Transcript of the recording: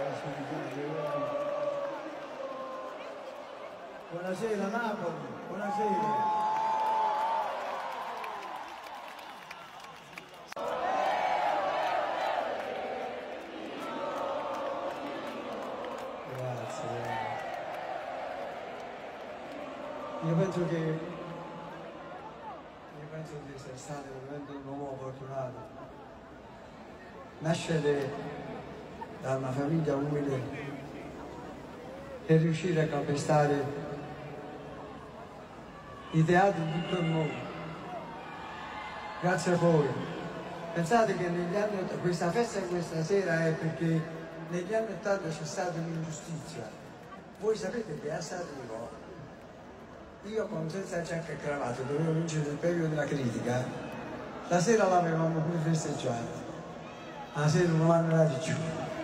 Buonasera Napoli, buonasera. Grazie. Io penso di essere stato veramente un uomo fortunato. Nascere da una famiglia umile e riuscire a calpestare i teatri di tutto il mondo. Grazie a voi. Pensate che negli anni, questa festa di questa sera è perché negli anni 80 c'è stata un'ingiustizia. Voi sapete che a Sanremo io con senza giacca e cravatta dovevo vincere il premio della critica, la sera l'avevamo pure festeggiata, la sera non l'hanno dato giù.